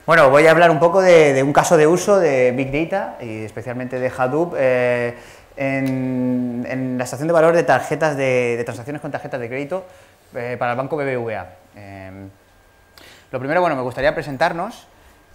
Bueno, voy a hablar un poco de un caso de uso de Big Data y especialmente de Hadoop en la extracción de valor de tarjetas de transacciones con tarjetas de crédito para el banco BBVA. Lo primero, bueno, me gustaría presentarnos.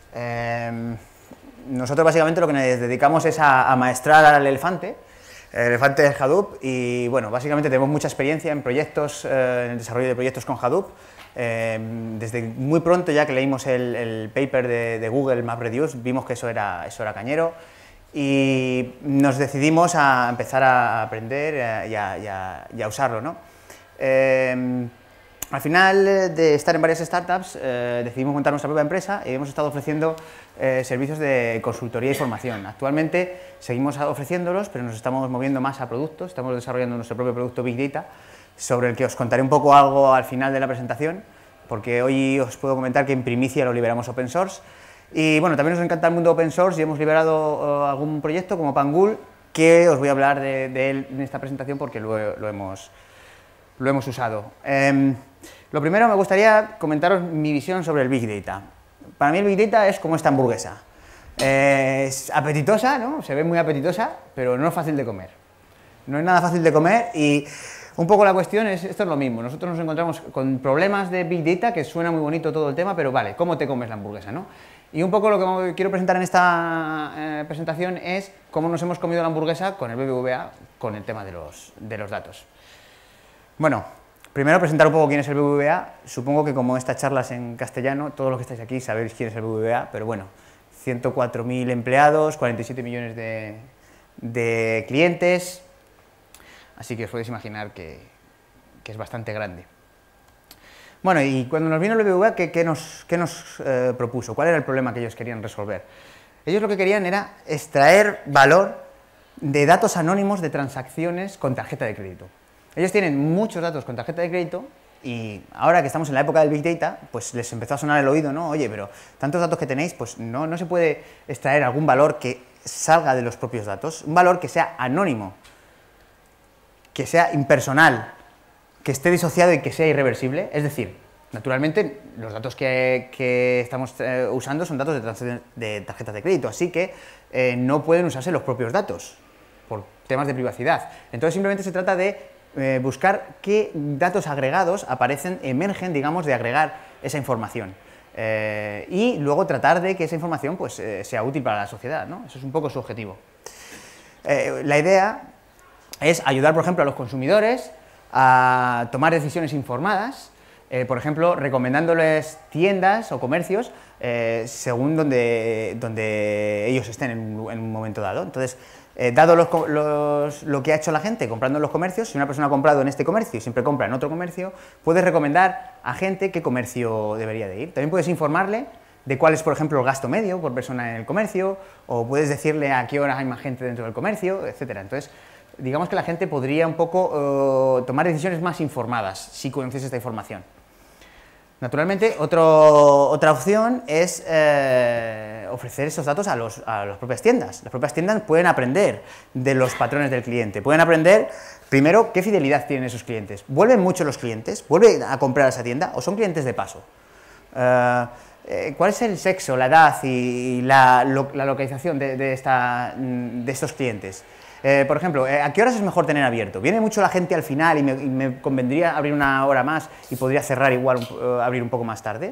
Nosotros básicamente lo que nos dedicamos es a amaestrar al elefante, el elefante de Hadoop, y bueno, básicamente tenemos mucha experiencia en proyectos, en el desarrollo de proyectos con Hadoop. Desde muy pronto, ya que leímos el paper de Google MapReduce, vimos que eso era cañero y nos decidimos a empezar a aprender y a usarlo, ¿no? Al final de estar en varias startups, decidimos montar nuestra propia empresa y hemos estado ofreciendo servicios de consultoría y formación. Actualmente seguimos ofreciéndolos, pero nos estamos moviendo más a productos, estamos desarrollando nuestro propio producto Big Data, sobre el que os contaré un poco algo al final de la presentación, porque hoy os puedo comentar que en primicia lo liberamos open source. Y bueno, también nos encanta el mundo open source y hemos liberado algún proyecto como Pangool, que os voy a hablar de él en esta presentación porque lo hemos usado. Lo primero me gustaría comentaros mi visión sobre el Big Data. Para mí el Big Data es como esta hamburguesa. Es apetitosa, ¿no? Se ve muy apetitosa, pero no es fácil de comer. No es nada fácil de comer y un poco la cuestión es, esto es lo mismo, nosotros nos encontramos con problemas de Big Data, que suena muy bonito todo el tema, pero vale, ¿cómo te comes la hamburguesa, no? Y un poco lo que quiero presentar en esta presentación es cómo nos hemos comido la hamburguesa con el BBVA, con el tema de los datos. Bueno, primero presentar un poco quién es el BBVA. Supongo que como esta charla es en castellano, todos los que estáis aquí sabéis quién es el BBVA, pero bueno, 104.000 empleados, 47 millones de clientes. Así que os podéis imaginar que es bastante grande. Bueno, y cuando nos vino el BBVA, ¿qué nos propuso? ¿Cuál era el problema que ellos querían resolver? Ellos lo que querían era extraer valor de datos anónimos de transacciones con tarjeta de crédito. Ellos tienen muchos datos con tarjeta de crédito y ahora que estamos en la época del Big Data, pues les empezó a sonar el oído, ¿no? Oye, pero tantos datos que tenéis, pues no se puede extraer algún valor que salga de los propios datos, un valor que sea anónimo, que sea impersonal, que esté disociado y que sea irreversible. Es decir, naturalmente los datos que estamos usando son datos de tarjetas de crédito, así que no pueden usarse los propios datos por temas de privacidad. Entonces simplemente se trata de buscar qué datos agregados emergen, digamos, de agregar esa información. Y luego tratar de que esa información pues, sea útil para la sociedad, ¿no? Eso es un poco su objetivo. La idea es ayudar, por ejemplo, a los consumidores a tomar decisiones informadas, por ejemplo, recomendándoles tiendas o comercios según donde ellos estén en un momento dado. Entonces, dado lo que ha hecho la gente comprando en los comercios, si una persona ha comprado en este comercio y siempre compra en otro comercio, puedes recomendar a gente qué comercio debería de ir. También puedes informarle de cuál es, por ejemplo, el gasto medio por persona en el comercio, o puedes decirle a qué horas hay más gente dentro del comercio, etcétera. Entonces, digamos que la gente podría un poco tomar decisiones más informadas si conociese esta información. Naturalmente, otra opción es ofrecer esos datos a las propias tiendas. Las propias tiendas pueden aprender de los patrones del cliente, pueden aprender, primero, qué fidelidad tienen esos clientes. ¿Vuelven mucho los clientes? ¿Vuelven a comprar a esa tienda? ¿O son clientes de paso? ¿Cuál es el sexo, la edad y la localización de estos clientes? Por ejemplo, ¿a qué horas es mejor tener abierto? ¿Viene mucho la gente al final y me convendría abrir una hora más y podría cerrar igual, abrir un poco más tarde?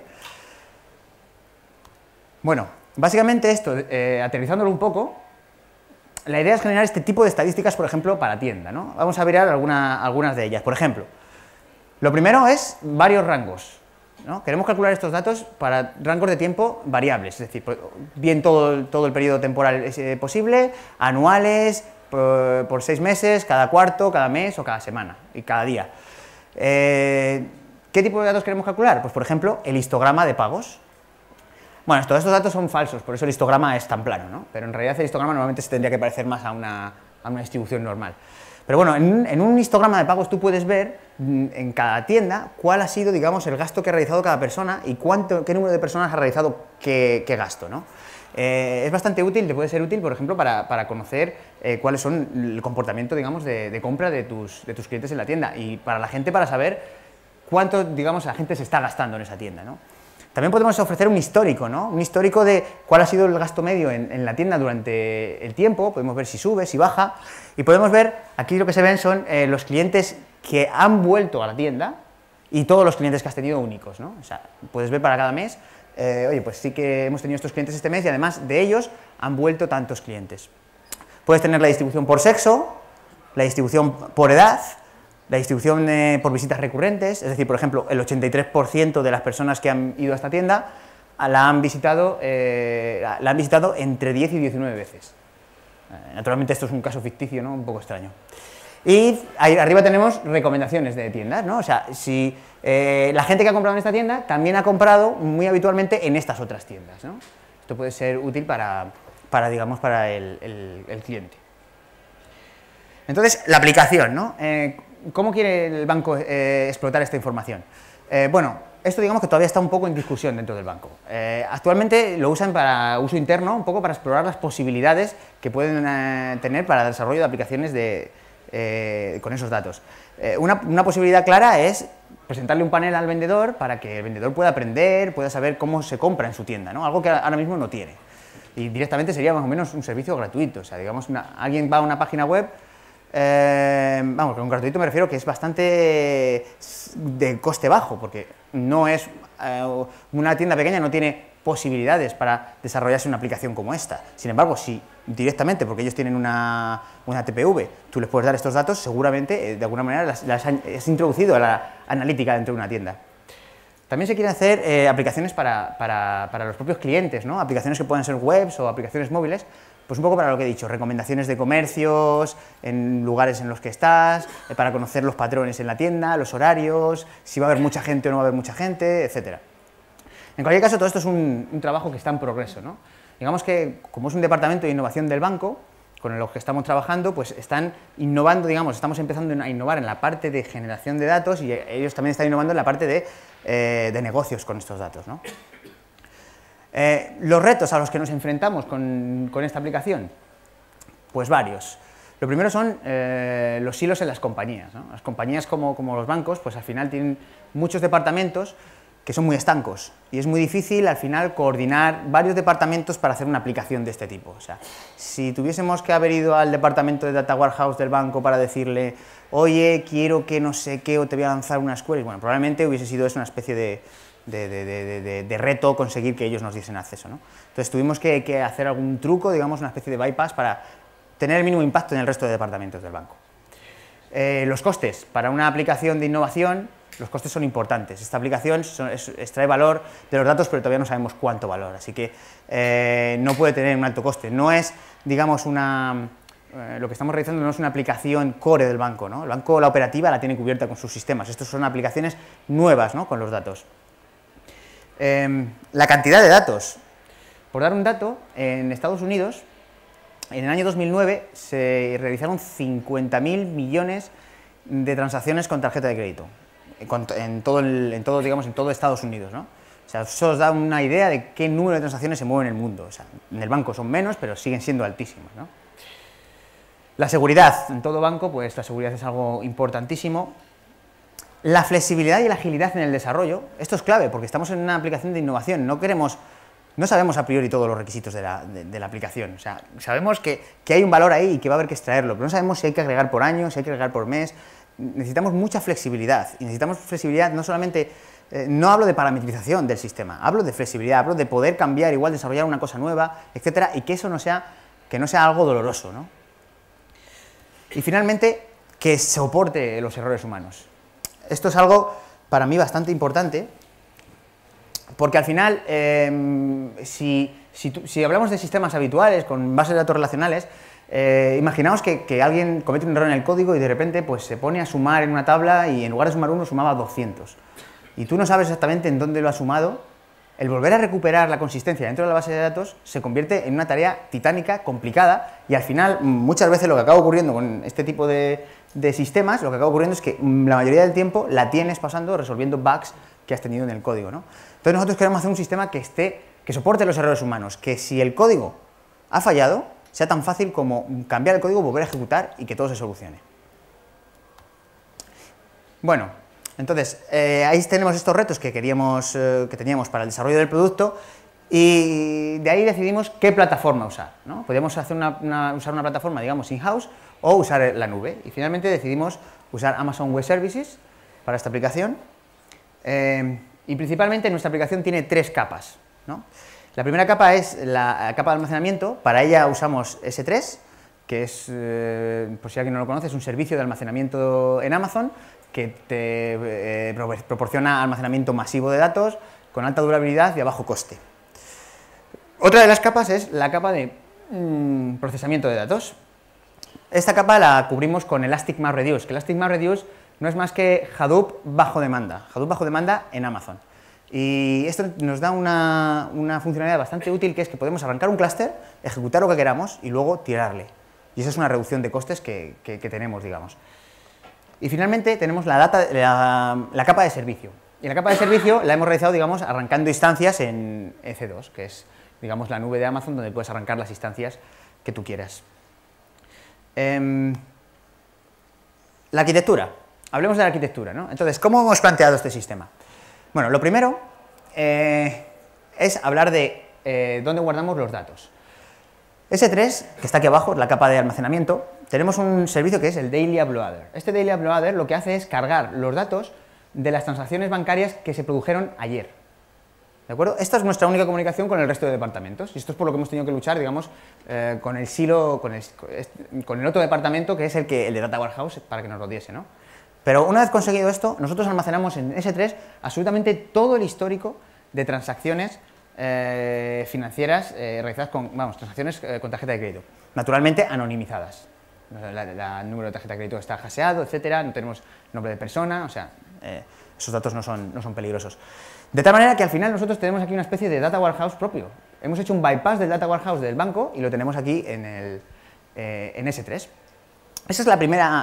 Bueno, básicamente esto, aterrizándolo un poco, la idea es generar este tipo de estadísticas, por ejemplo, para tienda, ¿no? Vamos a ver algunas de ellas. Por ejemplo, lo primero es varios rangos, ¿no? Queremos calcular estos datos para rangos de tiempo variables, es decir, bien todo el periodo temporal posible, anuales, por 6 meses, cada cuarto, cada mes o cada semana y cada día. ¿Qué tipo de datos queremos calcular? Pues por ejemplo, el histograma de pagos. Bueno, todos estos datos son falsos, por eso el histograma es tan plano, ¿no? Pero en realidad el histograma normalmente se tendría que parecer más a una distribución normal. Pero bueno, en un histograma de pagos tú puedes ver en cada tienda cuál ha sido, digamos, el gasto que ha realizado cada persona y qué número de personas ha realizado qué gasto, ¿no? Es bastante útil, te puede ser útil, por ejemplo, para conocer cuáles son el comportamiento, digamos, de compra de tus clientes en la tienda y para la gente para saber cuánto, digamos, la gente se está gastando en esa tienda, ¿no? También podemos ofrecer un histórico, ¿no? Un histórico de cuál ha sido el gasto medio en la tienda durante el tiempo, podemos ver si sube, si baja, y podemos ver, aquí lo que se ven son los clientes que han vuelto a la tienda y todos los clientes que has tenido únicos, ¿no? O sea, puedes ver para cada mes, oye, pues sí que hemos tenido estos clientes este mes y además de ellos han vuelto tantos clientes. Puedes tener la distribución por sexo, la distribución por edad, la distribución por visitas recurrentes, es decir, por ejemplo, el 83% de las personas que han ido a esta tienda la han visitado entre 10 y 19 veces. Naturalmente esto es un caso ficticio, ¿no? Un poco extraño. Y ahí arriba tenemos recomendaciones de tiendas, ¿no? O sea, si la gente que ha comprado en esta tienda también ha comprado muy habitualmente en estas otras tiendas, ¿no? Esto puede ser útil para digamos, para el cliente. Entonces, la aplicación, ¿no? ¿Cómo quiere el banco explotar esta información? Bueno, esto digamos que todavía está un poco en discusión dentro del banco. Actualmente lo usan para uso interno, un poco para explorar las posibilidades que pueden tener para el desarrollo de aplicaciones con esos datos. Una posibilidad clara es presentarle un panel al vendedor para que el vendedor pueda aprender, pueda saber cómo se compra en su tienda, ¿no? Algo que ahora mismo no tiene. Y directamente sería más o menos un servicio gratuito, o sea, digamos, alguien va a una página web. Vamos, con gratuito me refiero que es bastante de coste bajo, porque no es una tienda pequeña, no tiene posibilidades para desarrollarse una aplicación como esta. Sin embargo, si directamente, porque ellos tienen una TPV, tú les puedes dar estos datos, seguramente de alguna manera las has introducido a la analítica dentro de una tienda. También se quieren hacer aplicaciones para los propios clientes, ¿no? Aplicaciones que pueden ser webs o aplicaciones móviles. Pues un poco para lo que he dicho, recomendaciones de comercios, en lugares en los que estás, para conocer los patrones en la tienda, los horarios, si va a haber mucha gente o no va a haber mucha gente, etc. En cualquier caso, todo esto es un trabajo que está en progreso, ¿no? Digamos que, como es un departamento de innovación del banco, con el que estamos trabajando, pues están innovando, digamos, estamos empezando a innovar en la parte de generación de datos y ellos también están innovando en la parte de negocios con estos datos, ¿no? Los retos a los que nos enfrentamos con esta aplicación, pues varios. Lo primero son los silos en las compañías, ¿no? Las compañías como los bancos, pues al final tienen muchos departamentos que son muy estancos y es muy difícil al final coordinar varios departamentos para hacer una aplicación de este tipo. O sea, si tuviésemos que haber ido al departamento de Data Warehouse del banco para decirle, oye, quiero que no sé qué o te voy a lanzar unas queries, bueno, probablemente hubiese sido eso una especie de reto conseguir que ellos nos diesen acceso, ¿no? Entonces tuvimos que hacer algún truco, digamos, una especie de bypass para tener el mínimo impacto en el resto de departamentos del banco. Los costes. Para una aplicación de innovación, los costes son importantes. Esta aplicación extrae valor de los datos, pero todavía no sabemos cuánto valor, así que no puede tener un alto coste. No es, digamos, lo que estamos realizando no es una aplicación core del banco, ¿no? El banco, la operativa, la tiene cubierta con sus sistemas. Estos son aplicaciones nuevas, ¿no? Con los datos. La cantidad de datos. Por dar un dato, en Estados Unidos, en el año 2009 se realizaron 50.000 millones de transacciones con tarjeta de crédito, en todo Estados Unidos, ¿no? O sea, eso os da una idea de qué número de transacciones se mueve en el mundo. O sea, en el banco son menos, pero siguen siendo altísimos, ¿no? La seguridad. En todo banco, pues la seguridad es algo importantísimo. La flexibilidad y la agilidad en el desarrollo, esto es clave, porque estamos en una aplicación de innovación, no sabemos a priori todos los requisitos de la aplicación, o sea, sabemos que hay un valor ahí y que va a haber que extraerlo, pero no sabemos si hay que agregar por año, si hay que agregar por mes. Necesitamos mucha flexibilidad, y necesitamos flexibilidad no solamente, no hablo de parametrización del sistema, hablo de flexibilidad, hablo de poder cambiar, igual desarrollar una cosa nueva, etcétera, y que eso no sea algo doloroso, ¿no? Y finalmente, que soporte los errores humanos. Esto es algo para mí bastante importante, porque al final, si hablamos de sistemas habituales con bases de datos relacionales, imaginaos que alguien comete un error en el código y de repente pues, se pone a sumar en una tabla y en lugar de sumar 1 sumaba 200. Y tú no sabes exactamente en dónde lo ha sumado. El volver a recuperar la consistencia dentro de la base de datos se convierte en una tarea titánica, complicada, y al final muchas veces lo que acaba ocurriendo con este tipo de sistemas, lo que acaba ocurriendo es que la mayoría del tiempo la tienes pasando resolviendo bugs que has tenido en el código, ¿no? Entonces nosotros queremos hacer un sistema que soporte los errores humanos, que si el código ha fallado, sea tan fácil como cambiar el código, volver a ejecutar y que todo se solucione. Bueno, Entonces, ahí tenemos estos retos que teníamos para el desarrollo del producto, y de ahí decidimos qué plataforma usar, ¿no? Podíamos hacer usar una plataforma, digamos, in-house, o usar la nube, y finalmente decidimos usar Amazon Web Services para esta aplicación, y principalmente nuestra aplicación tiene 3 capas, ¿no? La primera capa es la capa de almacenamiento. Para ella usamos S3, que es, por si alguien no lo conoce, es un servicio de almacenamiento en Amazon que te proporciona almacenamiento masivo de datos con alta durabilidad y a bajo coste. Otra de las capas es la capa de procesamiento de datos. Esta capa la cubrimos con Elastic MapReduce, que Elastic MapReduce no es más que Hadoop bajo demanda en Amazon. Y esto nos da una funcionalidad bastante útil, que es que podemos arrancar un clúster, ejecutar lo que queramos y luego tirarle. Y esa es una reducción de costes que tenemos, digamos. Y finalmente tenemos la capa de servicio. Y la capa de servicio la hemos realizado, digamos, arrancando instancias en EC2, que es, digamos, la nube de Amazon donde puedes arrancar las instancias que tú quieras. La arquitectura. Hablemos de la arquitectura, ¿no? Entonces, ¿cómo hemos planteado este sistema? Bueno, lo primero es hablar de dónde guardamos los datos. S3, que está aquí abajo, es la capa de almacenamiento, tenemos un servicio que es el Daily Uploader. Este Daily Uploader lo que hace es cargar los datos de las transacciones bancarias que se produjeron ayer. ¿De acuerdo? Esta es nuestra única comunicación con el resto de departamentos, y esto es por lo que hemos tenido que luchar, digamos, con el silo, con el otro departamento, que es el de Data Warehouse, para que nos lo diese, ¿no? Pero una vez conseguido esto, nosotros almacenamos en S3 absolutamente todo el histórico de transacciones financieras realizadas transacciones con tarjeta de crédito, naturalmente anonimizadas. El número de tarjeta de crédito está hasheado, etcétera, no tenemos nombre de persona, o sea, esos datos no son peligrosos. De tal manera que al final nosotros tenemos aquí una especie de Data Warehouse propio. Hemos hecho un bypass del Data Warehouse del banco y lo tenemos aquí en S3. Esa es la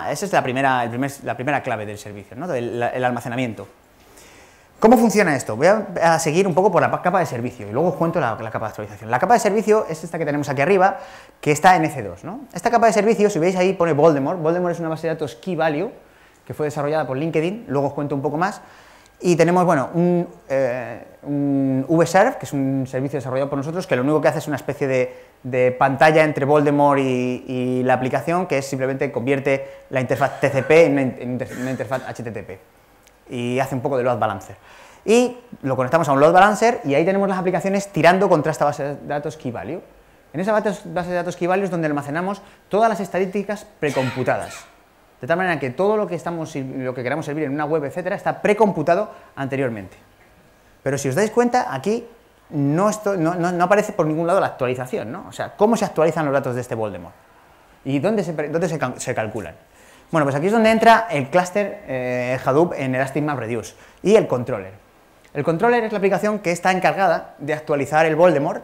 primera clave del servicio, ¿no? El almacenamiento. ¿Cómo funciona esto? Voy a seguir un poco por la capa de servicio y luego os cuento la capa de actualización. La capa de servicio es esta que tenemos aquí arriba, que está en EC2, ¿no? Esta capa de servicio, si veis ahí, pone Voldemort. Voldemort es una base de datos Key Value que fue desarrollada por LinkedIn, luego os cuento un poco más. Y tenemos, bueno, un VServe, que es un servicio desarrollado por nosotros, que lo único que hace es una especie de pantalla entre Voldemort y la aplicación, que es simplemente convierte la interfaz TCP en una interfaz HTTP. Y hace un poco de load balancer. Y lo conectamos a un load balancer y ahí tenemos las aplicaciones tirando contra esta base de datos Key Value. En esa base de datos Key Value es donde almacenamos todas las estadísticas precomputadas. De tal manera que todo lo que queramos servir en una web, etcétera, está precomputado anteriormente. Pero si os dais cuenta, aquí no aparece por ningún lado la actualización, ¿no? O sea, ¿cómo se actualizan los datos de este Voldemort? ¿Y dónde se calculan? Bueno, pues aquí es donde entra el clúster Hadoop en Elastic MapReduce y el controller. El controller es la aplicación que está encargada de actualizar el Voldemort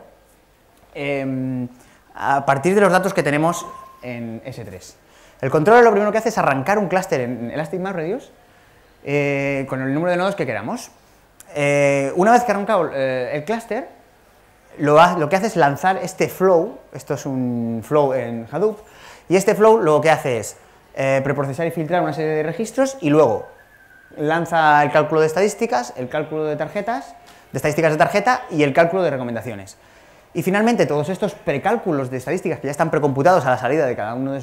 a partir de los datos que tenemos en S3. El controller lo primero que hace es arrancar un clúster en Elastic MapReduce con el número de nodos que queramos. Una vez que ha arrancado el clúster, lo que hace es lanzar este flow. Esto es un flow en Hadoop, y este flow lo que hace es preprocesar y filtrar una serie de registros y luego lanza el cálculo de estadísticas, el cálculo de estadísticas de tarjeta y el cálculo de recomendaciones. Y finalmente todos estos precálculos de estadísticas que ya están precomputados a la salida de cada uno de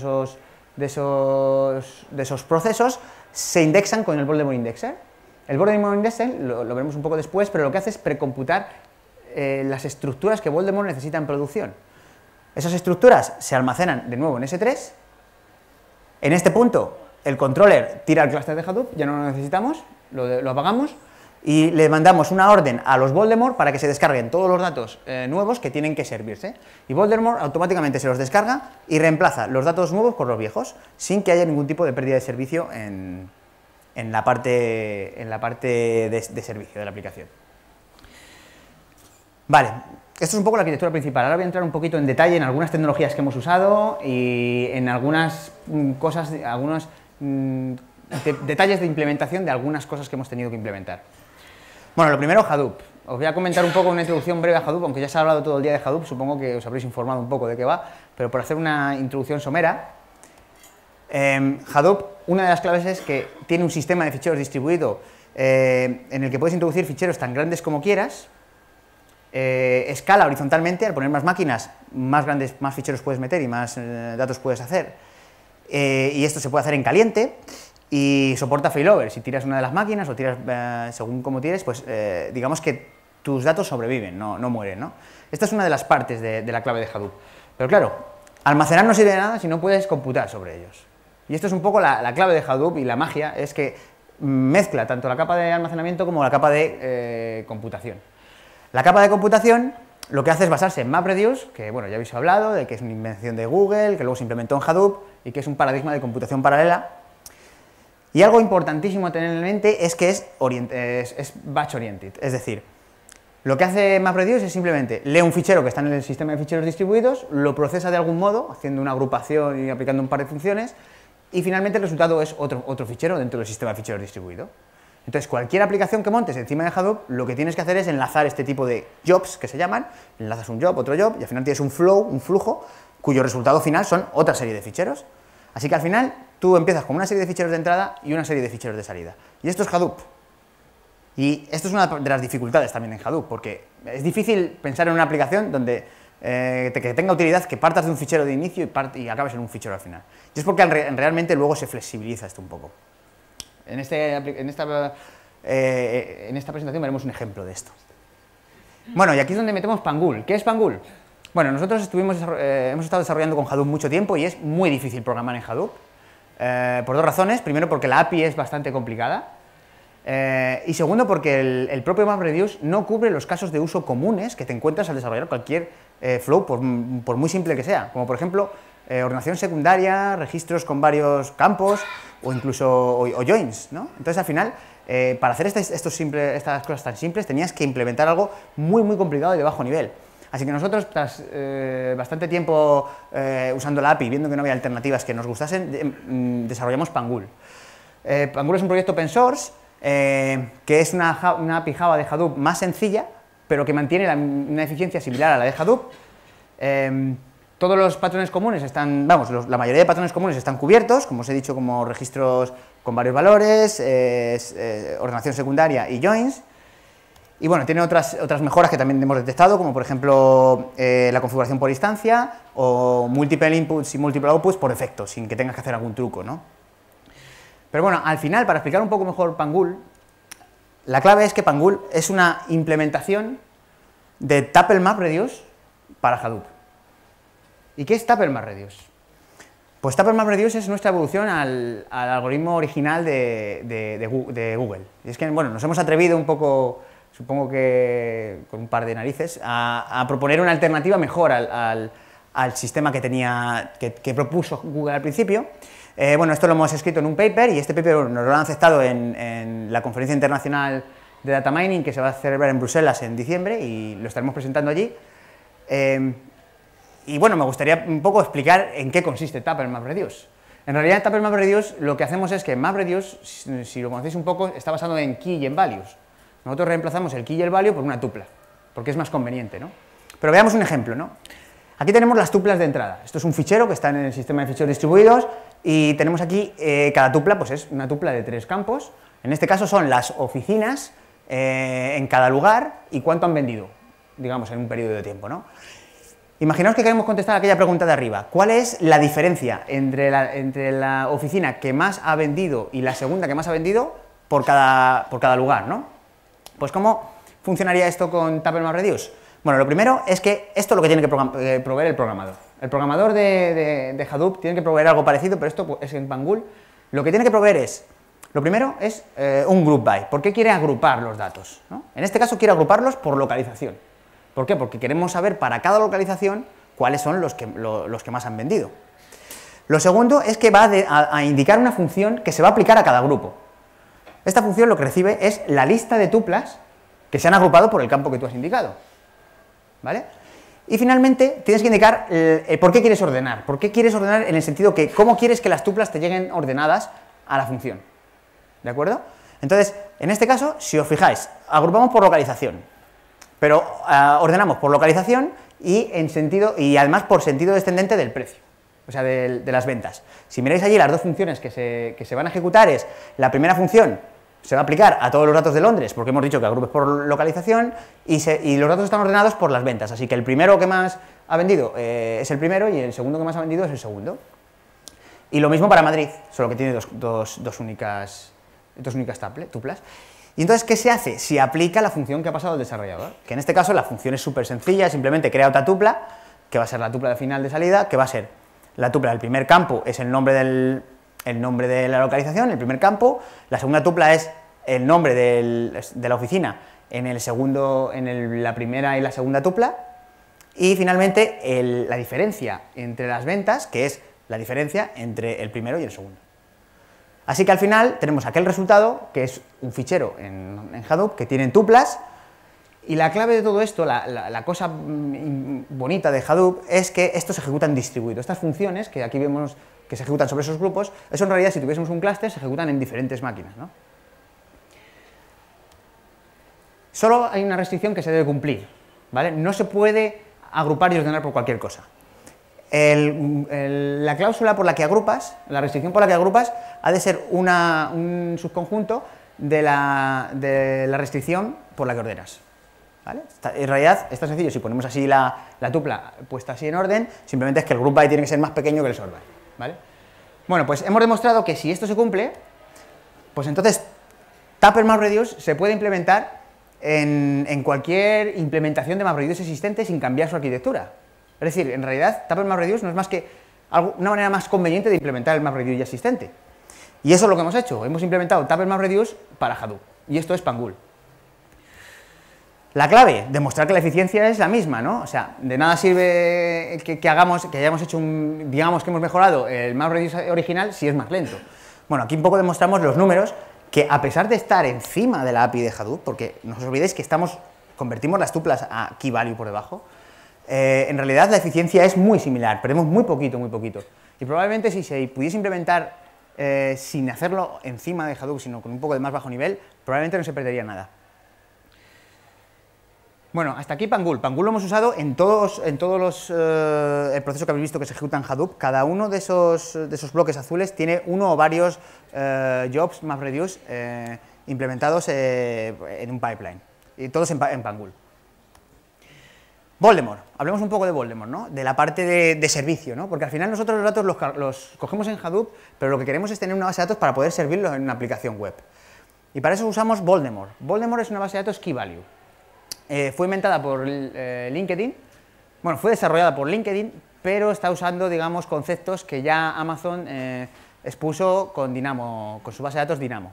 esos procesos se indexan con el Voldemort Indexer. El Voldemort Indexer lo veremos un poco después, pero lo que hace es precomputar las estructuras que Voldemort necesita en producción. Esas estructuras se almacenan de nuevo en S3. En este punto el controller tira el clúster de Hadoop, ya no lo necesitamos, lo apagamos y le mandamos una orden a los Voldemort para que se descarguen todos los datos nuevos que tienen que servirse. Y Voldemort automáticamente se los descarga y reemplaza los datos nuevos por los viejos, sin que haya ningún tipo de pérdida de servicio en la parte de servicio de la aplicación. Vale, esto es un poco la arquitectura principal. Ahora voy a entrar un poquito en detalle en algunas tecnologías que hemos usado y en algunas cosas, algunos detalles de implementación de algunas cosas que hemos tenido que implementar. Bueno, lo primero, Hadoop. Os voy a comentar un poco una introducción breve a Hadoop, aunque ya se ha hablado todo el día de Hadoop, supongo que os habréis informado un poco de qué va, pero por hacer una introducción somera, Hadoop, una de las claves es que tiene un sistema de ficheros distribuido en el que puedes introducir ficheros tan grandes como quieras, escala horizontalmente, al poner más máquinas, más grandes, más ficheros puedes meter y más datos puedes hacer, y esto se puede hacer en caliente, y soporta failover. Si tiras una de las máquinas o tiras según como tires, pues digamos que tus datos sobreviven, no mueren, ¿no? Esta es una de las partes de la clave de Hadoop. Pero claro, almacenar no sirve de nada si no puedes computar sobre ellos. Y esto es un poco la clave de Hadoop, y la magia es que mezcla tanto la capa de almacenamiento como la capa de computación. La capa de computación lo que hace es basarse en MapReduce, que bueno, ya habéis hablado, de que es una invención de Google, que luego se implementó en Hadoop y que es un paradigma de computación paralela. Y algo importantísimo a tener en mente es que es batch oriented, es decir, lo que hace MapReduce es simplemente lee un fichero que está en el sistema de ficheros distribuidos, lo procesa de algún modo, haciendo una agrupación y aplicando un par de funciones, y finalmente el resultado es otro fichero dentro del sistema de ficheros distribuido. Entonces, cualquier aplicación que montes encima de Hadoop, lo que tienes que hacer es enlazar este tipo de jobs, que se llaman, enlazas un job, otro job, y al final tienes un flow, un flujo, cuyo resultado final son otra serie de ficheros. Así que al final, tú empiezas con una serie de ficheros de entrada y una serie de ficheros de salida. Y esto es Hadoop. Y esto es una de las dificultades también en Hadoop, porque es difícil pensar en una aplicación donde que tenga utilidad que partas de un fichero de inicio y acabes en un fichero al final. Y es porque realmente luego se flexibiliza esto un poco. En esta presentación veremos un ejemplo de esto. Bueno, y aquí es donde metemos Pangool. ¿Qué es Pangool? Bueno, nosotros hemos estado desarrollando con Hadoop mucho tiempo y es muy difícil programar en Hadoop, por dos razones. Primero, porque la API es bastante complicada, y segundo, porque el propio MapReduce no cubre los casos de uso comunes que te encuentras al desarrollar cualquier flow, por muy simple que sea, como por ejemplo ordenación secundaria, registros con varios campos o incluso o joins, ¿no? Entonces, al final, para hacer estas cosas tan simples tenías que implementar algo muy complicado y de bajo nivel. Así que nosotros, tras bastante tiempo usando la API, viendo que no había alternativas que nos gustasen, desarrollamos Pangool. Pangool es un proyecto open source, que es una API Java de Hadoop más sencilla, pero que mantiene una eficiencia similar a la de Hadoop. Todos los patrones comunes están, la mayoría de patrones comunes están cubiertos, como os he dicho, como registros con varios valores, ordenación secundaria y joins. Y bueno, tiene otras mejoras que también hemos detectado, como por ejemplo la configuración por instancia o multiple inputs y multiple outputs por defecto, sin que tengas que hacer algún truco, ¿no? Pero bueno, al final, para explicar un poco mejor Pangool, la clave es que Pangool es una implementación de Tuple MapReduce para Hadoop. ¿Y qué es Tuple MapReduce? Pues Tuple MapReduce es nuestra evolución al algoritmo original de Google. Y es que, bueno, nos hemos atrevido un poco, supongo que con un par de narices, a proponer una alternativa mejor al sistema que propuso Google al principio. Bueno, esto lo hemos escrito en un paper, y este paper nos lo han aceptado en la conferencia internacional de Data Mining, que se va a celebrar en Bruselas en diciembre, y lo estaremos presentando allí. Y bueno, me gustaría un poco explicar en qué consiste Tuple MapReduce. En realidad, Tuple MapReduce, lo que hacemos es que MapReduce, si lo conocéis un poco, está basado en key y en values. Nosotros reemplazamos el key y el value por una tupla, porque es más conveniente, ¿no? Pero veamos un ejemplo, ¿no? Aquí tenemos las tuplas de entrada. Esto es un fichero que está en el sistema de ficheros distribuidos, y tenemos aquí, cada tupla pues es una tupla de 3 campos. En este caso son las oficinas en cada lugar y cuánto han vendido, digamos, en un periodo de tiempo, ¿no? Imaginaos que queremos contestar aquella pregunta de arriba. ¿Cuál es la diferencia entre la oficina que más ha vendido y la segunda que más ha vendido por cada lugar, ¿no? Pues, ¿cómo funcionaría esto con Tuple MapReduce? Bueno, lo primero es que esto es lo que tiene que proveer el programador. El programador de Hadoop tiene que proveer algo parecido, pero esto es en Pangool. Lo que tiene que proveer es, lo primero es un group by. ¿Por qué quiere agrupar los datos, ¿no? En este caso quiere agruparlos por localización. ¿Por qué? Porque queremos saber para cada localización cuáles son los que más han vendido. Lo segundo es que va a indicar una función que se va a aplicar a cada grupo. Esta función lo que recibe es la lista de tuplas que se han agrupado por el campo que tú has indicado, ¿vale? Y finalmente tienes que indicar por qué quieres ordenar. ¿Por qué quieres ordenar? En el sentido que cómo quieres que las tuplas te lleguen ordenadas a la función, ¿de acuerdo? Entonces, en este caso, si os fijáis, agrupamos por localización, pero ordenamos por localización y además por sentido descendente del precio. o sea, de las ventas. Si miráis allí, las dos funciones que se van a ejecutar es, la primera función se va a aplicar a todos los datos de Londres, porque hemos dicho que agrupes por localización, y los datos están ordenados por las ventas, así que el primero que más ha vendido es el primero, y el segundo que más ha vendido es el segundo. Y lo mismo para Madrid, solo que tiene dos únicas tuplas. Y entonces, ¿qué se hace? Se aplica la función que ha pasado el desarrollador, que en este caso la función es súper sencilla, simplemente crea otra tupla, que va a ser la tupla de final de salida, que va a ser la tupla del primer campo, es el nombre de la localización, el primer campo, la segunda tupla es el nombre de la oficina en la primera y la segunda tupla, y finalmente la diferencia entre las ventas, que es la diferencia entre el primero y el segundo. Así que al final tenemos aquel resultado, que es un fichero en Hadoop, que tiene tuplas, y la clave de todo esto, la cosa bonita de Hadoop, es que estos se ejecutan distribuidos. Estas funciones, que aquí vemos que se ejecutan sobre esos grupos, eso en realidad, si tuviésemos un clúster, se ejecutan en diferentes máquinas, ¿no? Solo hay una restricción que se debe cumplir, ¿vale? No se puede agrupar y ordenar por cualquier cosa. La cláusula por la que agrupas, la restricción por la que agrupas, ha de ser un subconjunto de la restricción por la que ordenas, ¿vale? En realidad es tan sencillo, si ponemos así la tupla puesta así en orden, simplemente es que el group by tiene que ser más pequeño que el sort by, ¿vale? Bueno, pues hemos demostrado que si esto se cumple, pues entonces Tupper MapReduce se puede implementar en cualquier implementación de MapReduce existente sin cambiar su arquitectura. Es decir, en realidad, Tupper MapReduce no es más que una manera más conveniente de implementar el MapReduce ya existente. Y eso es lo que hemos hecho. Hemos implementado Tupper MapReduce para Hadoop. Y esto es Pangool. La clave, demostrar que la eficiencia es la misma, ¿no? O sea, de nada sirve que hayamos hecho digamos que hemos mejorado el MapReduce original si es más lento. Bueno, aquí un poco demostramos los números, que a pesar de estar encima de la API de Hadoop, porque no os olvidéis que convertimos las tuplas a key value por debajo, en realidad la eficiencia es muy similar, perdemos muy poquito. Y probablemente si se pudiese implementar sin hacerlo encima de Hadoop, sino con un poco de más bajo nivel, probablemente no se perdería nada. Bueno, hasta aquí Pangool. Pangool lo hemos usado en todos el proceso que habéis visto que se ejecuta en Hadoop. Cada uno de esos bloques azules tiene uno o varios jobs MapReduce implementados en un pipeline, y todos en Pangool. Voldemort, hablemos un poco de Voldemort, ¿no? De la parte de servicio, ¿no? Porque al final nosotros los datos los cogemos en Hadoop, pero lo que queremos es tener una base de datos para poder servirlos en una aplicación web. Y para eso usamos Voldemort. Voldemort es una base de datos key value. Fue inventada por LinkedIn, bueno, fue desarrollada por LinkedIn, pero está usando, digamos, conceptos que ya Amazon expuso con Dynamo, con su base de datos Dynamo.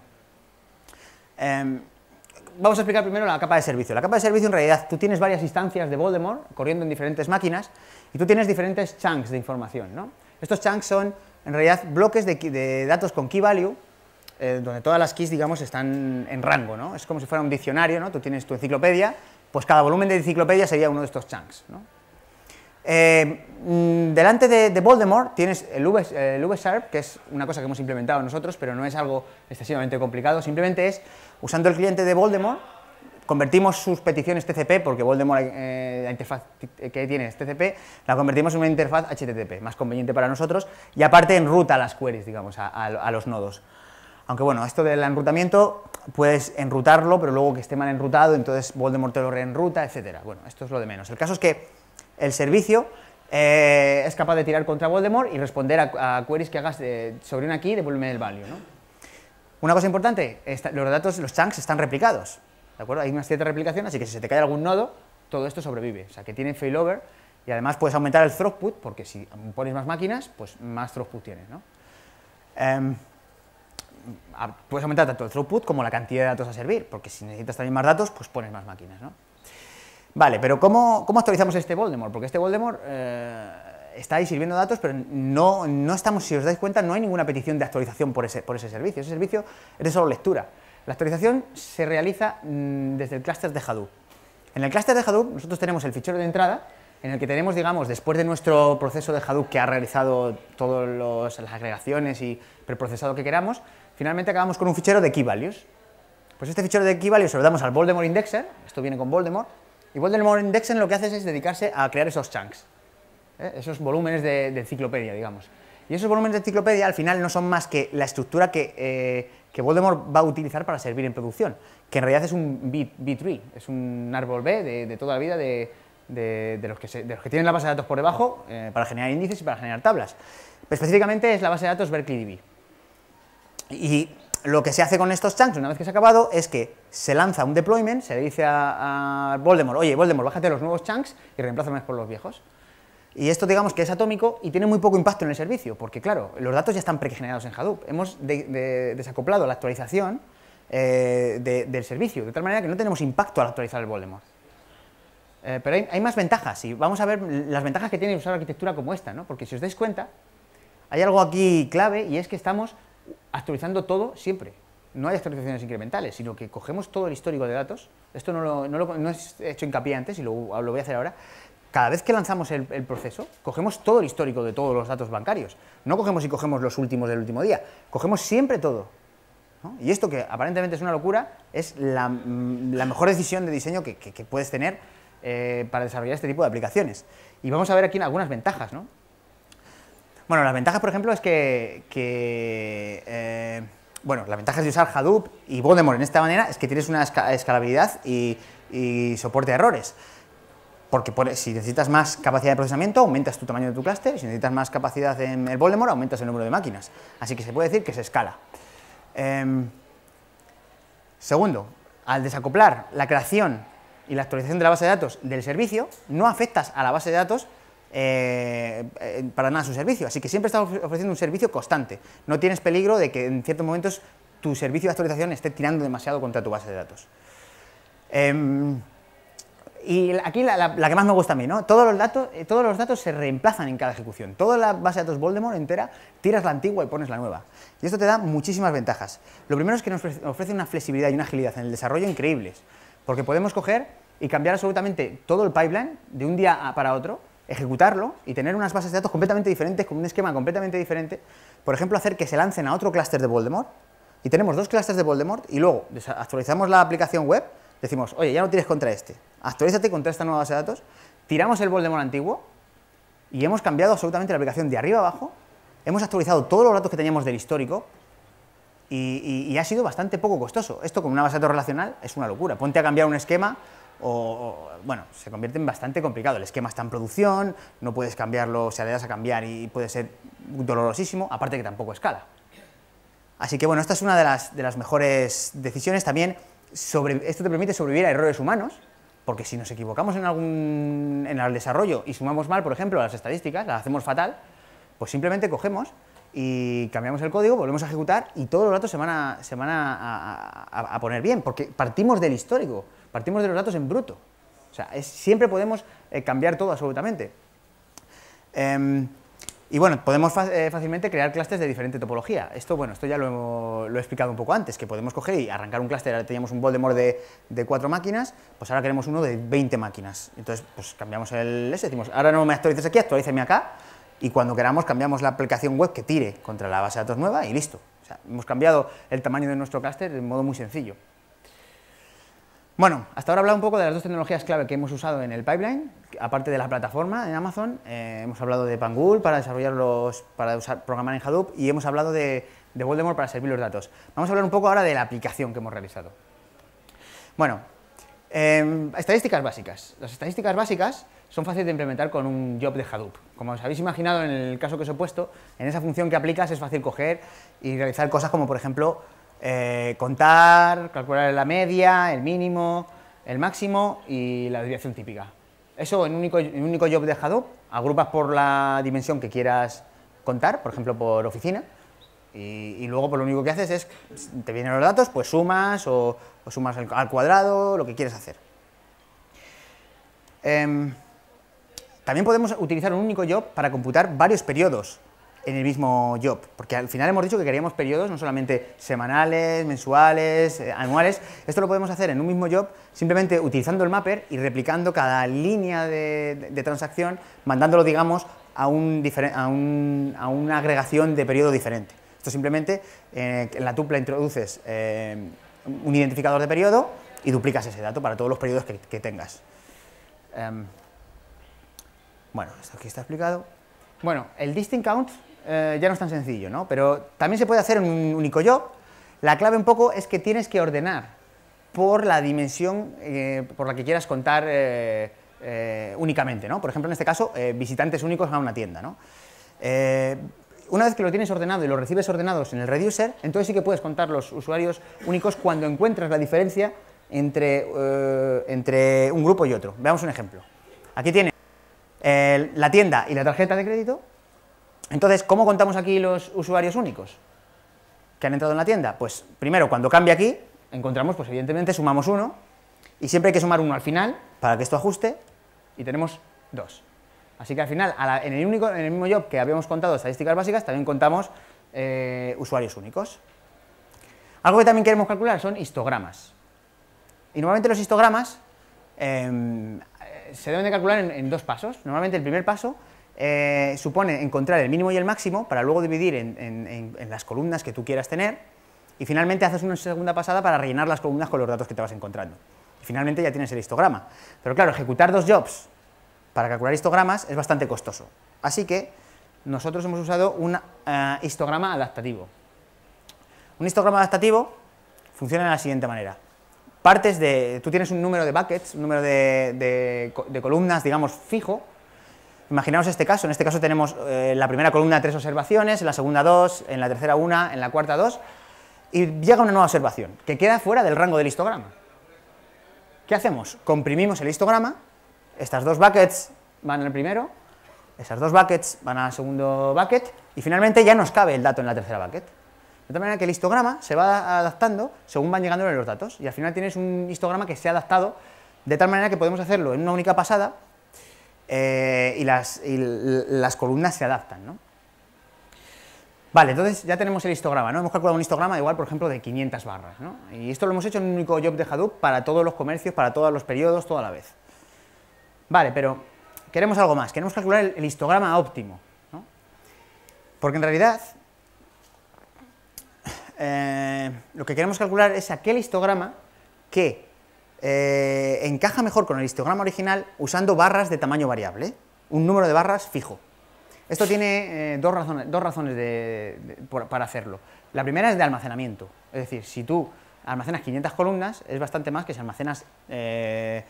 Vamos a explicar primero la capa de servicio. La capa de servicio, en realidad, tú tienes varias instancias de Voldemort corriendo en diferentes máquinas y tú tienes diferentes chunks de información, ¿no? Estos chunks son, en realidad, bloques de datos con key value, donde todas las keys, digamos, están en rango, ¿no? Es como si fuera un diccionario, ¿no? Tú tienes tu enciclopedia, pues cada volumen de enciclopedia sería uno de estos chunks, ¿no? Delante de Voldemort tienes el VSharp, que es una cosa que hemos implementado nosotros, pero no es algo excesivamente complicado, simplemente es, usando el cliente de Voldemort, convertimos sus peticiones TCP, porque Voldemort, la interfaz que tiene es TCP, la convertimos en una interfaz HTTP, más conveniente para nosotros, y aparte enruta las queries, digamos, a los nodos. Aunque bueno, esto del enrutamiento, puedes enrutarlo, pero luego que esté mal enrutado, entonces Voldemort te lo reenruta, etcétera. Bueno, esto es lo de menos. El caso es que el servicio es capaz de tirar contra Voldemort y responder a queries que hagas sobre una key y devuélveme el value, ¿no? Una cosa importante, los datos, los chunks están replicados, ¿de acuerdo? Hay una cierta replicación, así que si se te cae algún nodo, todo esto sobrevive, o sea que tiene failover, y además puedes aumentar el throughput, porque si pones más máquinas, pues más throughput tienes, ¿no? Puedes aumentar tanto el throughput como la cantidad de datos a servir, porque si necesitas también más datos, pues pones más máquinas, ¿no? Vale, pero ¿cómo actualizamos este Voldemort? Porque este Voldemort está ahí sirviendo datos, pero no estamos, si os dais cuenta, no hay ninguna petición de actualización por ese servicio. Ese servicio es de solo lectura. La actualización se realiza desde el clúster de Hadoop. En el clúster de Hadoop nosotros tenemos el fichero de entrada, en el que tenemos, digamos, después de nuestro proceso de Hadoop que ha realizado todas las agregaciones y preprocesado que queramos, finalmente acabamos con un fichero de key values. Pues este fichero de key values se lo damos al Voldemort Indexer, esto viene con Voldemort, y Voldemort Indexer lo que hace es dedicarse a crear esos chunks. esos volúmenes de enciclopedia, digamos. Y esos volúmenes de enciclopedia al final no son más que la estructura que Voldemort va a utilizar para servir en producción, que en realidad es un B-tree, es un árbol B de toda la vida de los que tienen la base de datos por debajo para generar índices y para generar tablas. Específicamente es la base de datos BerkeleyDB. Y lo que se hace con estos chunks, una vez que se ha acabado, es que se lanza un deployment, se le dice a Voldemort, oye, Voldemort, bájate los nuevos chunks y reemplázamelos por los viejos. Y esto, digamos, que es atómico y tiene muy poco impacto en el servicio, porque, claro, los datos ya están pregenerados en Hadoop. Hemos desacoplado la actualización del servicio, de tal manera que no tenemos impacto al actualizar el Voldemort. Pero hay más ventajas, y vamos a ver las ventajas que tiene usar una arquitectura como esta, ¿no? Porque si os dais cuenta, hay algo aquí clave, y es que estamos actualizando todo siempre. No hay actualizaciones incrementales, sino que cogemos todo el histórico de datos. Esto no he hecho hincapié antes, y lo voy a hacer ahora. Cada vez que lanzamos el proceso, cogemos todo el histórico de todos los datos bancarios. No cogemos los últimos del último día, cogemos siempre todo, ¿no? Y esto, que aparentemente es una locura, es la mejor decisión de diseño que puedes tener para desarrollar este tipo de aplicaciones. Y vamos a ver aquí algunas ventajas, ¿no? Bueno, las ventajas, por ejemplo, es bueno, las ventajas de usar Hadoop y Voldemort en esta manera es que tienes una escalabilidad y soporte a errores. Porque si necesitas más capacidad de procesamiento, aumentas tu tamaño de tu clúster, y si necesitas más capacidad en el Voldemort, aumentas el número de máquinas. Así que se puede decir que se escala. Segundo, al desacoplar la creación y la actualización de la base de datos del servicio, no afectas a la base de datos para nada su servicio. Así que siempre estás ofreciendo un servicio constante. No tienes peligro de que en ciertos momentos tu servicio de actualización esté tirando demasiado contra tu base de datos. Y aquí la que más me gusta a mí, ¿no? Todos los datos se reemplazan en cada ejecución. Toda la base de datos Voldemort entera, tiras la antigua y pones la nueva. Y esto te da muchísimas ventajas. Lo primero es que nos ofrece una flexibilidad y una agilidad en el desarrollo increíbles, porque podemos coger y cambiar absolutamente todo el pipeline de un día para otro, ejecutarlo y tener unas bases de datos completamente diferentes, con un esquema completamente diferente. Por ejemplo, hacer que se lancen a otro clúster de Voldemort, y tenemos dos clústeres de Voldemort, y luego actualizamos la aplicación web. Decimos, oye, ya no tires contra este, actualízate contra esta nueva base de datos, tiramos el Voldemort antiguo y hemos cambiado absolutamente la aplicación de arriba a abajo, hemos actualizado todos los datos que teníamos del histórico y ha sido bastante poco costoso. Esto con una base de datos relacional es una locura. Ponte a cambiar un esquema bueno, se convierte en bastante complicado. El esquema está en producción, no puedes cambiarlo, o sea, le das a cambiar y puede ser dolorosísimo, aparte que tampoco escala. Así que bueno, esta es una de las mejores decisiones. También esto te permite sobrevivir a errores humanos, porque si nos equivocamos en el desarrollo y sumamos mal, por ejemplo, las estadísticas, las hacemos fatal, pues simplemente cogemos y cambiamos el código, volvemos a ejecutar y todos los datos se van a poner bien, porque partimos del histórico, partimos de los datos en bruto. O sea, siempre podemos cambiar todo absolutamente. Y bueno, podemos fácilmente crear clústeres de diferente topología. Esto ya lo he explicado un poco antes, que podemos coger y arrancar un clúster. Ahora teníamos un Voldemort de 4 máquinas, pues ahora queremos uno de 20 máquinas. Entonces, pues cambiamos decimos, ahora no me actualices aquí, actualízame acá, y cuando queramos cambiamos la aplicación web que tire contra la base de datos nueva y listo. O sea, hemos cambiado el tamaño de nuestro clúster de modo muy sencillo. Bueno, hasta ahora he hablado un poco de las dos tecnologías clave que hemos usado en el pipeline, aparte de la plataforma en Amazon. Hemos hablado de Pangool para programar en Hadoop, y hemos hablado de Voldemort para servir los datos. Vamos a hablar un poco ahora de la aplicación que hemos realizado. Bueno, estadísticas básicas. Las estadísticas básicas son fáciles de implementar con un job de Hadoop. Como os habéis imaginado en el caso que os he puesto, en esa función que aplicas es fácil coger y realizar cosas como, por ejemplo, contar, calcular la media, el mínimo, el máximo y la desviación típica. Eso en un único job de Hadoop, agrupas por la dimensión que quieras contar, por ejemplo por oficina, y luego pues, lo único que haces es, te vienen los datos, pues sumas o sumas al cuadrado, lo que quieres hacer. También podemos utilizar un único job para computar varios periodos en el mismo job, porque al final hemos dicho que queríamos periodos no solamente semanales, mensuales, anuales. Esto lo podemos hacer en un mismo job simplemente utilizando el mapper y replicando cada línea de transacción, mandándolo, digamos, a una agregación de periodo diferente. Esto simplemente en la tupla introduces un identificador de periodo y duplicas ese dato para todos los periodos que tengas. Bueno, esto aquí está explicado. Bueno, el distinct count ya no es tan sencillo, ¿no? Pero también se puede hacer en un único job. La clave un poco es que tienes que ordenar por la dimensión por la que quieras contar únicamente, ¿no? Por ejemplo, en este caso, visitantes únicos a una tienda, ¿no? Una vez que lo tienes ordenado y lo recibes ordenados en el reducer, entonces sí que puedes contar los usuarios únicos cuando encuentras la diferencia entre un grupo y otro. Veamos un ejemplo. Aquí tiene la tienda y la tarjeta de crédito. Entonces, ¿cómo contamos aquí los usuarios únicos que han entrado en la tienda? Pues primero, cuando cambia aquí, encontramos, pues evidentemente sumamos 1, y siempre hay que sumar 1 al final para que esto ajuste, y tenemos 2. Así que al final, en el mismo job que habíamos contado estadísticas básicas, también contamos usuarios únicos. Algo que también queremos calcular son histogramas. Y normalmente los histogramas se deben de calcular en 2 pasos. Normalmente el primer paso supone encontrar el mínimo y el máximo para luego dividir en las columnas que tú quieras tener, y finalmente haces una segunda pasada para rellenar las columnas con los datos que te vas encontrando. Y finalmente ya tienes el histograma. Pero claro, ejecutar 2 jobs para calcular histogramas es bastante costoso. Así que nosotros hemos usado un histograma adaptativo. Un histograma adaptativo funciona de la siguiente manera. Tú tienes un número de buckets, un número de columnas, digamos, fijo. Imaginaos este caso. En este caso tenemos en la primera columna 3 observaciones, en la segunda 2, en la tercera 1, en la cuarta 2, y llega una nueva observación, que queda fuera del rango del histograma. ¿Qué hacemos? Comprimimos el histograma, estas 2 buckets van al primero, esas 2 buckets van al segundo bucket, y finalmente ya nos cabe el dato en la tercera bucket. De tal manera que el histograma se va adaptando según van llegando los datos, y al final tienes un histograma que se ha adaptado de tal manera que podemos hacerlo en una única pasada, y las columnas se adaptan, ¿no? Vale, entonces ya tenemos el histograma, ¿no? Hemos calculado un histograma igual, por ejemplo, de 500 barras, ¿no? Y esto lo hemos hecho en un único job de Hadoop para todos los comercios, para todos los periodos, toda la vez. Vale, pero queremos algo más, queremos calcular el histograma óptimo, ¿no? Porque en realidad lo que queremos calcular es aquel histograma que encaja mejor con el histograma original usando barras de tamaño variable, un número de barras fijo. Esto tiene dos razones para hacerlo. La primera es de almacenamiento, es decir, si tú almacenas 500 columnas, es bastante más que si almacenas 100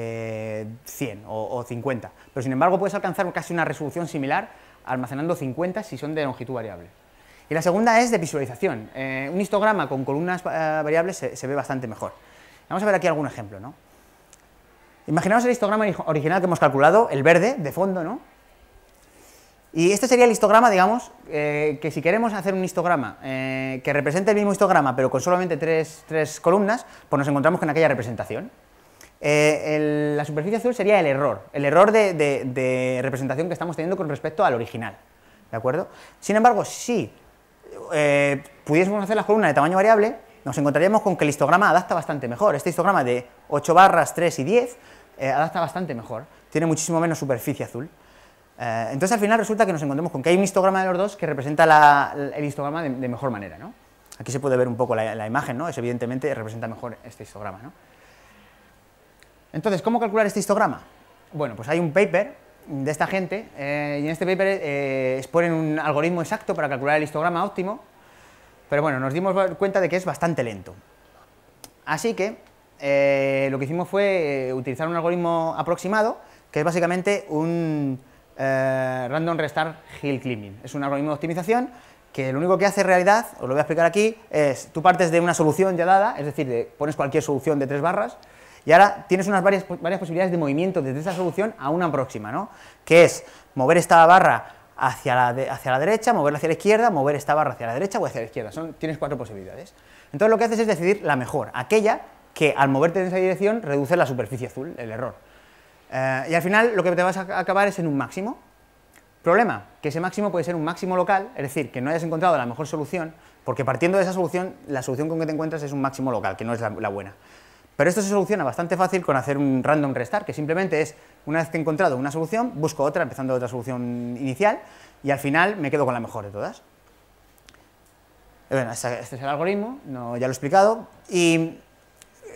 o 50, pero sin embargo puedes alcanzar casi una resolución similar almacenando 50 si son de longitud variable. Y la segunda es de visualización. Un histograma con columnas variables se ve bastante mejor. Vamos a ver aquí algún ejemplo, ¿no? Imaginaos el histograma original que hemos calculado, el verde, de fondo, ¿no? Y este sería el histograma, digamos, que si queremos hacer un histograma que represente el mismo histograma, pero con solamente tres columnas, pues nos encontramos con aquella representación. La superficie azul sería el error de representación que estamos teniendo con respecto al original, ¿de acuerdo? Sin embargo, si pudiésemos hacer las columnas de tamaño variable, nos encontraríamos con que el histograma adapta bastante mejor. Este histograma de 8 barras, 3 y 10 adapta bastante mejor, tiene muchísimo menos superficie azul. Entonces al final resulta que nos encontramos con que hay un histograma de los dos que representa el histograma de mejor manera, ¿no? Aquí se puede ver un poco la imagen, ¿no? Eso evidentemente representa mejor este histograma, ¿no? Entonces, ¿cómo calcular este histograma? Bueno, pues hay un paper de esta gente, y en este paper exponen un algoritmo exacto para calcular el histograma óptimo, pero bueno, nos dimos cuenta de que es bastante lento. Así que lo que hicimos fue utilizar un algoritmo aproximado, que es básicamente un Random Restart Hill Climbing. Es un algoritmo de optimización que lo único que hace en realidad, os lo voy a explicar aquí, es tú partes de una solución ya dada, es decir, pones cualquier solución de 3 barras, y ahora tienes varias posibilidades de movimiento desde esa solución a una próxima, ¿no? Que es mover esta barra hacia la derecha, moverla hacia la izquierda, mover esta barra hacia la derecha o hacia la izquierda. Tienes 4 posibilidades. Entonces lo que haces es decidir la mejor, aquella que al moverte en esa dirección reduce la superficie azul, el error. Y al final lo que te vas a acabar es en un máximo. Problema, que ese máximo puede ser un máximo local, es decir, que no hayas encontrado la mejor solución, porque partiendo de esa solución, la solución con que te encuentras es un máximo local, que no es la buena. Pero esto se soluciona bastante fácil con hacer un random restart, que simplemente es, una vez que he encontrado una solución, busco otra, empezando de otra solución inicial, y al final me quedo con la mejor de todas. Bueno, este es el algoritmo, ya lo he explicado, y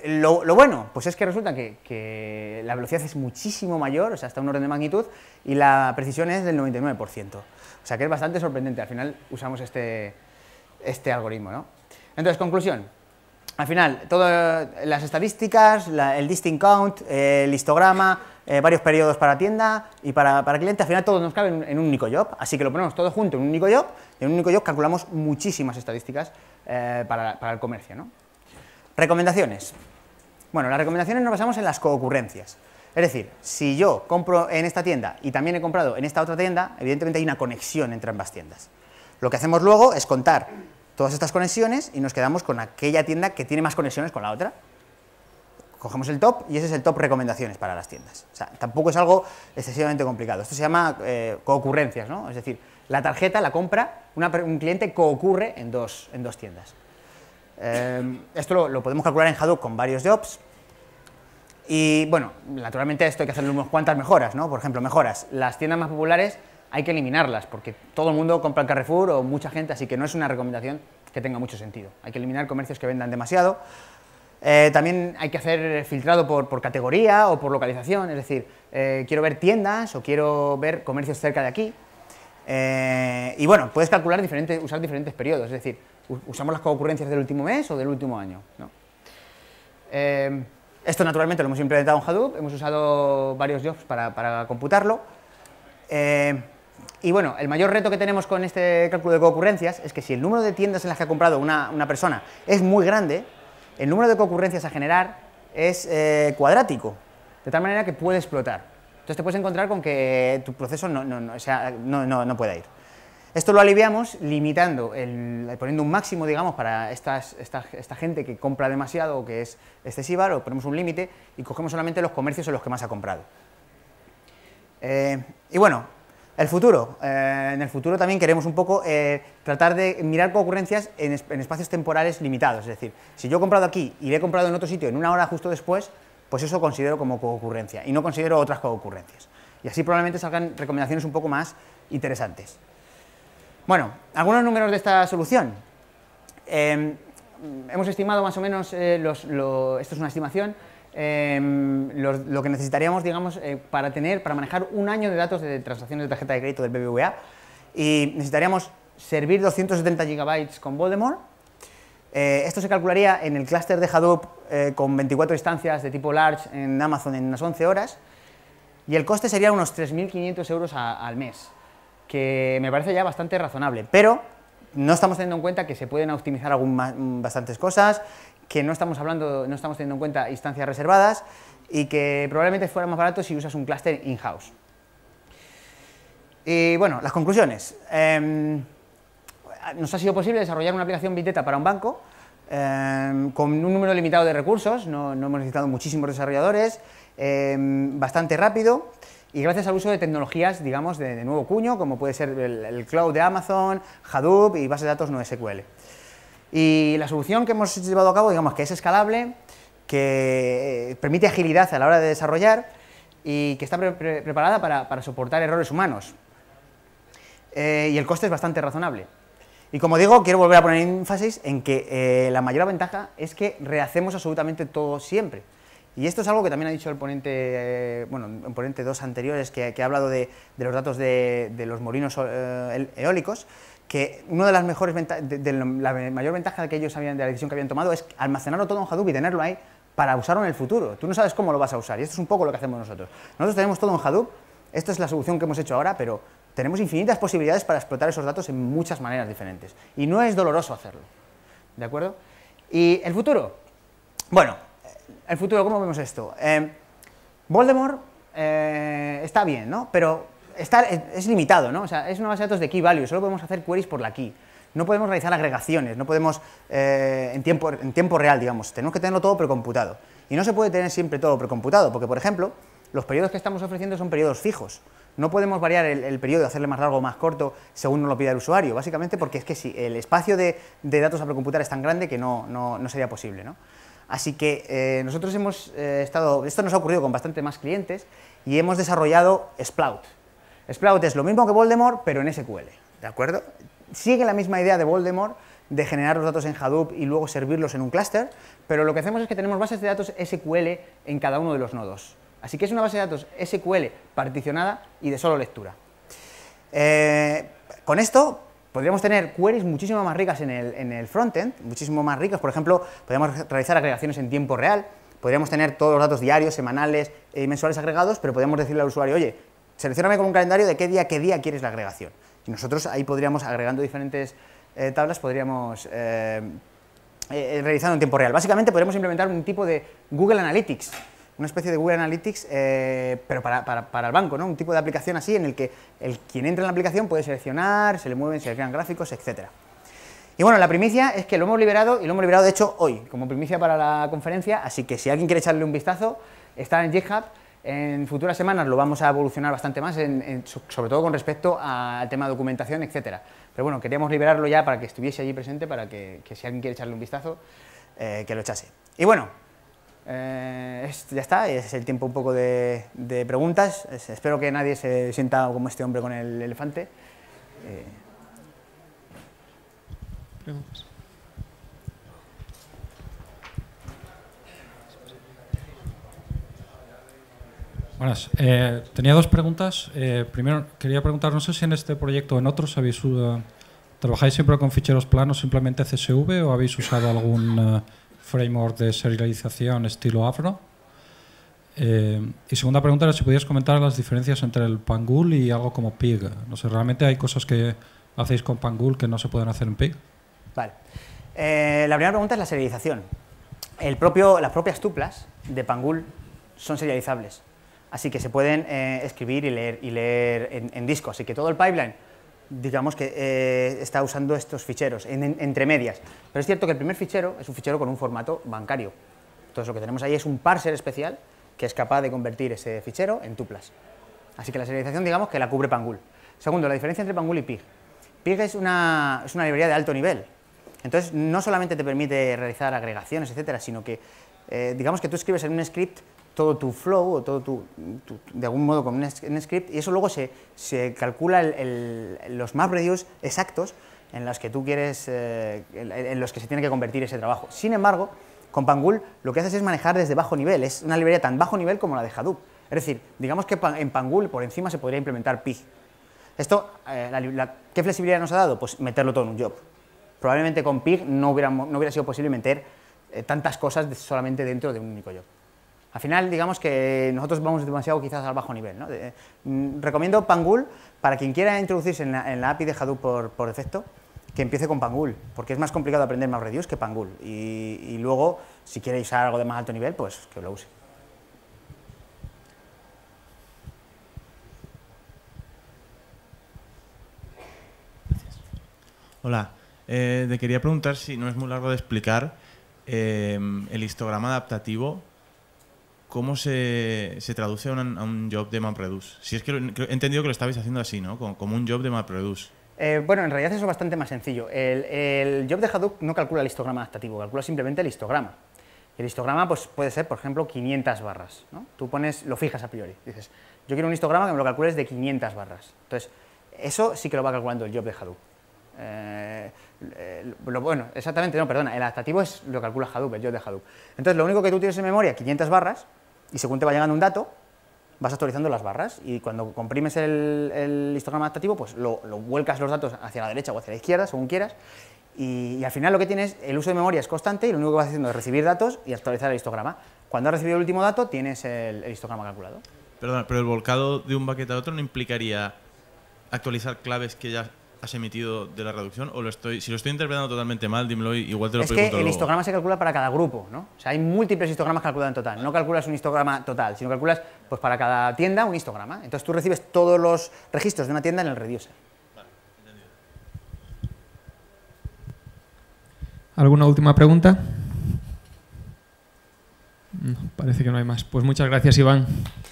Lo bueno, pues es que resulta que la velocidad es muchísimo mayor, o sea, hasta un orden de magnitud, y la precisión es del 99%. O sea, que es bastante sorprendente. Al final usamos este algoritmo, ¿no? Entonces, conclusión. Al final, todas las estadísticas, el distinct count, el histograma, varios periodos para tienda y para cliente, al final todo nos cabe en un único job, así que lo ponemos todo junto en un único job, y en un único job calculamos muchísimas estadísticas para el comercio, ¿no? Recomendaciones. Bueno, las recomendaciones nos basamos en las coocurrencias. Es decir, si yo compro en esta tienda y también he comprado en esta otra tienda, evidentemente hay una conexión entre ambas tiendas. Lo que hacemos luego es contar todas estas conexiones y nos quedamos con aquella tienda que tiene más conexiones con la otra. Cogemos el top y ese es el top recomendaciones para las tiendas. O sea, tampoco es algo excesivamente complicado. Esto se llama coocurrencias, ¿no? Es decir, la tarjeta, la compra, un cliente coocurre en dos tiendas. Esto lo podemos calcular en Hadoop con varios jobs. Y bueno, naturalmente esto hay que hacerle unas cuantas mejoras, ¿no? Por ejemplo, mejoras. Las tiendas más populares hay que eliminarlas, porque todo el mundo compra en Carrefour o mucha gente, así que no es una recomendación que tenga mucho sentido. Hay que eliminar comercios que vendan demasiado. También hay que hacer filtrado por categoría o por localización, es decir, quiero ver tiendas o quiero ver comercios cerca de aquí. Y bueno, puedes calcular usar diferentes periodos, es decir, usamos las coocurrencias del último mes o del último año, ¿no? Esto naturalmente lo hemos implementado en Hadoop, hemos usado varios jobs para computarlo. Y bueno, el mayor reto que tenemos con este cálculo de coocurrencias es que si el número de tiendas en las que ha comprado una persona es muy grande, el número de coocurrencias a generar es cuadrático, de tal manera que puede explotar. Entonces te puedes encontrar con que tu proceso no pueda ir. Esto lo aliviamos limitando, poniendo un máximo, digamos, para esta gente que compra demasiado o que es excesiva, lo ponemos un límite y cogemos solamente los comercios en los que más ha comprado. Y bueno, el futuro. En el futuro también queremos un poco tratar de mirar coocurrencias en espacios temporales limitados. Es decir, si yo he comprado aquí y le he comprado en otro sitio en una hora justo después, pues eso considero como coocurrencia y no considero otras coocurrencias. Y así probablemente salgan recomendaciones un poco más interesantes. Bueno, algunos números de esta solución. Hemos estimado más o menos, esto es una estimación, lo que necesitaríamos, digamos, para manejar un año de datos de transacciones de tarjeta de crédito del BBVA, y necesitaríamos servir 270 GB con Voldemort. Esto se calcularía en el clúster de Hadoop con 24 instancias de tipo large en Amazon en unas 11 horas, y el coste sería unos 3.500 euros al mes, que me parece ya bastante razonable, pero no estamos teniendo en cuenta que se pueden optimizar bastantes cosas, que no estamos teniendo en cuenta instancias reservadas y que probablemente fuera más barato si usas un clúster in-house. Y bueno, las conclusiones. Nos ha sido posible desarrollar una aplicación Big Data para un banco con un número limitado de recursos, no hemos necesitado muchísimos desarrolladores, bastante rápido, y gracias al uso de tecnologías, digamos, de nuevo cuño, como puede ser el cloud de Amazon, Hadoop y bases de datos NoSQL. Y la solución que hemos llevado a cabo, digamos, que es escalable, que permite agilidad a la hora de desarrollar y que está preparada para soportar errores humanos. Y el coste es bastante razonable. Y como digo, quiero volver a poner énfasis en que la mayor ventaja es que rehacemos absolutamente todo siempre. Y esto es algo que también ha dicho el ponente, el ponente 2 anteriores, que ha hablado de los datos de los molinos eólicos, que una de las mejores la mayor ventaja de la decisión que habían tomado es almacenarlo todo en Hadoop y tenerlo ahí para usarlo en el futuro. Tú no sabes cómo lo vas a usar, y esto es un poco lo que hacemos nosotros. Nosotros tenemos todo en Hadoop, esta es la solución que hemos hecho ahora, pero tenemos infinitas posibilidades para explotar esos datos en muchas maneras diferentes. Y no es doloroso hacerlo, ¿de acuerdo? ¿Y el futuro? Bueno, el futuro, ¿cómo vemos esto? Voldemort está bien, ¿no? Pero es limitado, ¿no? O sea, es una base de datos de key value, solo podemos hacer queries por la key. No podemos realizar agregaciones, no podemos en tiempo real, digamos. Tenemos que tenerlo todo precomputado. Y no se puede tener siempre todo precomputado, porque, por ejemplo, los periodos que estamos ofreciendo son periodos fijos. No podemos variar el periodo, hacerle más largo o más corto según nos lo pida el usuario, básicamente porque es que si el espacio de datos a precomputar es tan grande que no sería posible, ¿no? Así que nosotros esto nos ha ocurrido con bastante más clientes y hemos desarrollado Sprout. Sprout es lo mismo que Voldemort, pero en SQL, ¿de acuerdo? Sigue la misma idea de Voldemort, de generar los datos en Hadoop y luego servirlos en un clúster, pero lo que hacemos es que tenemos bases de datos SQL en cada uno de los nodos. Así que es una base de datos SQL particionada y de solo lectura. Con esto podríamos tener queries muchísimo más ricas en el frontend, muchísimo más ricas. Por ejemplo, podríamos realizar agregaciones en tiempo real, podríamos tener todos los datos diarios, semanales y mensuales agregados, pero podríamos decirle al usuario, oye, seleccióname con un calendario de qué día quieres la agregación. Y nosotros ahí podríamos, agregando diferentes tablas, podríamos realizarlo en tiempo real. Básicamente podríamos implementar un tipo de Google Analytics, una especie de Google Analytics, pero para el banco, ¿no? Un tipo de aplicación así en el que quien entra en la aplicación puede seleccionar, se le mueven, se le crean gráficos, etc. Y bueno, la primicia es que lo hemos liberado, y lo hemos liberado de hecho hoy, como primicia para la conferencia, así que si alguien quiere echarle un vistazo, está en GitHub. En futuras semanas lo vamos a evolucionar bastante más, sobre todo con respecto al tema de documentación, etc. Pero bueno, queríamos liberarlo ya para que estuviese allí presente, para que si alguien quiere echarle un vistazo, que lo echase. Y bueno, ya está, es el tiempo un poco de preguntas. Espero que nadie se sienta como este hombre con el elefante. Preguntas. Buenas. Tenía dos preguntas. Primero, quería preguntar, no sé si en este proyecto o en otros trabajáis siempre con ficheros planos, simplemente CSV, o habéis usado algún framework de serialización estilo Avro. Y segunda pregunta era si podías comentar las diferencias entre el Pangool y algo como Pig. No sé, ¿realmente hay cosas que hacéis con Pangool que no se pueden hacer en Pig? Vale. La primera pregunta es la serialización. Las propias tuplas de Pangool son serializables, así que se pueden escribir y leer en disco. Así que todo el pipeline, digamos que está usando estos ficheros entre medias. Pero es cierto que el primer fichero es un fichero con un formato bancario. Entonces lo que tenemos ahí es un parser especial que es capaz de convertir ese fichero en tuplas. Así que la serialización, digamos, que la cubre Pangool. Segundo, la diferencia entre Pangool y Pig. Pig es una librería de alto nivel. Entonces, no solamente te permite realizar agregaciones, etcétera, sino que, digamos que tú escribes en un script todo tu flow, o todo de algún modo con un script, y eso luego se calcula los MapReduce exactos en los que tú quieres, en los que se tiene que convertir ese trabajo. Sin embargo, con Pangool lo que haces es manejar desde bajo nivel, es una librería tan bajo nivel como la de Hadoop. Es decir, digamos que en Pangool por encima se podría implementar Pig. Esto, ¿qué flexibilidad nos ha dado? Pues meterlo todo en un job. Probablemente con Pig no hubiera sido posible meter tantas cosas solamente dentro de un único job. Al final, digamos que nosotros vamos demasiado quizás al bajo nivel, ¿no? Recomiendo Pangool para quien quiera introducirse en la API de Hadoop por defecto, que empiece con Pangool, porque es más complicado aprender MapReduce que Pangool. Y luego, si quiere usar algo de más alto nivel, pues que lo use. Hola, te quería preguntar, si no es muy largo de explicar, el histograma adaptativo, ¿cómo se traduce a un job de MapReduce? Si es que he entendido que lo estabais haciendo así, ¿no? Como un job de MapReduce. Bueno, en realidad eso es bastante más sencillo. El job de Hadoop no calcula el histograma adaptativo, calcula simplemente el histograma. El histograma pues, puede ser, por ejemplo, 500 barras, ¿no? Tú lo fijas a priori, dices, yo quiero un histograma que me lo calcules de 500 barras. Entonces, eso sí que lo va calculando el job de Hadoop. Bueno, exactamente, no, perdona, el adaptativo lo calcula Hadoop, el job de Hadoop. Entonces, lo único que tú tienes en memoria, 500 barras, y según te va llegando un dato, vas actualizando las barras, y cuando comprimes el histograma adaptativo, pues lo vuelcas los datos hacia la derecha o hacia la izquierda, según quieras, y al final lo que tienes, el uso de memoria es constante, y lo único que vas haciendo es recibir datos y actualizar el histograma. Cuando has recibido el último dato, tienes el histograma calculado. Perdona, pero el volcado de un bucket a otro no implicaría actualizar claves que ya has emitido de la reducción, o si lo estoy interpretando totalmente mal, dímelo, igual te lo pregunto luego. Es que el histograma se calcula para cada grupo, ¿no? O sea, hay múltiples histogramas calculados en total. No calculas un histograma total, sino calculas pues para cada tienda un histograma. Entonces tú recibes todos los registros de una tienda en el reducer. Vale, entendido. ¿Alguna última pregunta? No, parece que no hay más. Pues muchas gracias, Iván.